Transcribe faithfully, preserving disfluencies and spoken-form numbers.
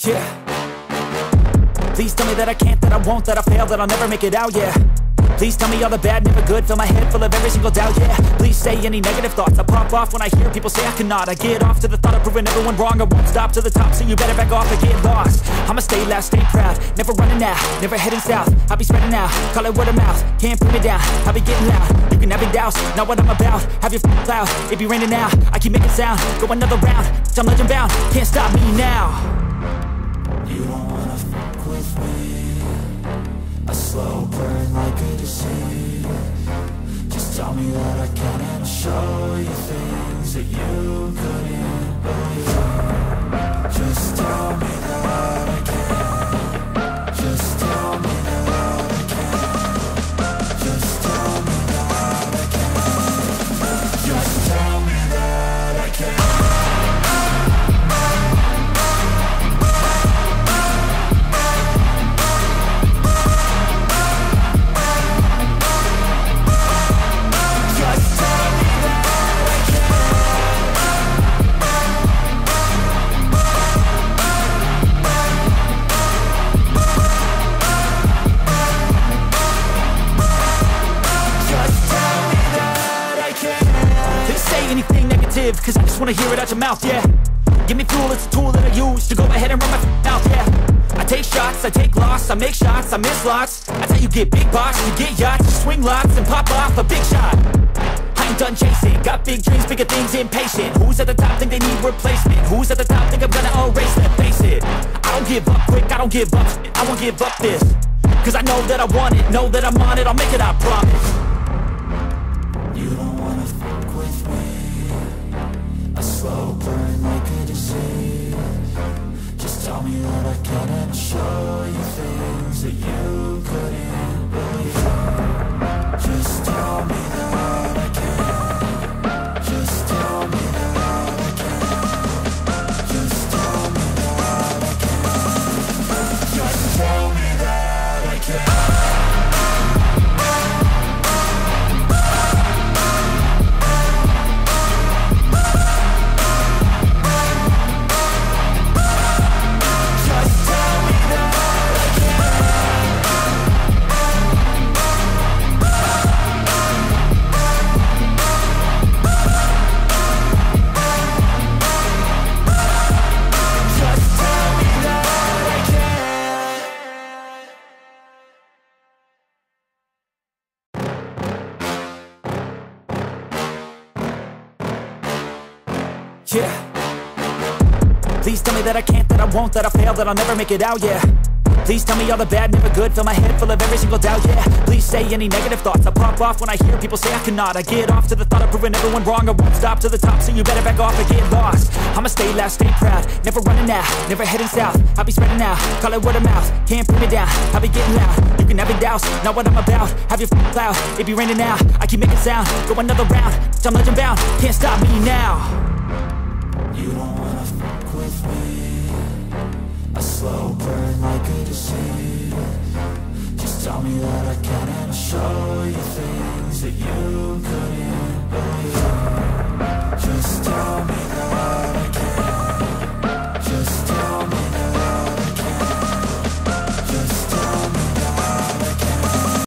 Yeah. Please tell me that I can't, that I won't, that I fail, that I'll never make it out, yeah. Please tell me all the bad, never good, fill my head full of every single doubt, yeah. Please say any negative thoughts, I pop off when I hear people say I cannot. I get off to the thought of proving everyone wrong, I won't stop to the top, so you better back off and get lost. I'ma stay loud, stay proud, never running out, never heading south. I'll be spreading out, call it word of mouth, can't put me down, I'll be getting loud. You can have your doubts, not what I'm about, have your f***ing cloud, it be raining now. I keep making sound, go another round, I'm legend bound, can't stop me now. You don't wanna fuck with me, a slow burn like a disease. Just tell me that I can and I'll show you things that you couldn't believe. Just tell me that I can. Just tell me that I can. Just tell me that I can. Just tell me that I can. Anything negative, cause I just wanna hear it out your mouth, yeah. Give me fuel, it's a tool that I use to go ahead and run my f***ing mouth, yeah. I take shots, I take loss, I make shots, I miss lots. That's how you get big box, you get yachts, you swing lots and pop off a big shot. I ain't done chasing, got big dreams, bigger things, impatient. Who's at the top think they need replacement? Who's at the top think I'm gonna erase them? Face it, I don't give up quick, I don't give up shit, I won't give up this. Cause I know that I want it, know that I'm on it, I'll make it, I promise. You don't wanna fuck with me, a slow burn like a disease. Just tell me that I can and I'll show you things that you couldn't believe. Just tell me that I can. Just tell me that I can. Just tell me that I can. Just tell me that I can. Yeah. Please tell me that I can't, that I won't, that I fail, that I'll never make it out, yeah. Please tell me all the bad, never good, fill my head full of every single doubt, yeah. Please say any negative thoughts, I pop off when I hear people say I cannot. I get off to the thought of proving everyone wrong, I won't stop to the top, so you better back off and get lost. I'ma stay loud, stay proud, never running out, never heading south. I'll be spreading out, call it word of mouth, can't put me down, I'll be getting loud. You can have your doubts, not what I'm about, have your f***ing cloud, it be raining now. I keep making sound, go another round, I'm legend bound, can't stop me now. You don't wanna fuck with me, a slow burn like a disease. Just tell me that I can and I'll show you things that you couldn't believe.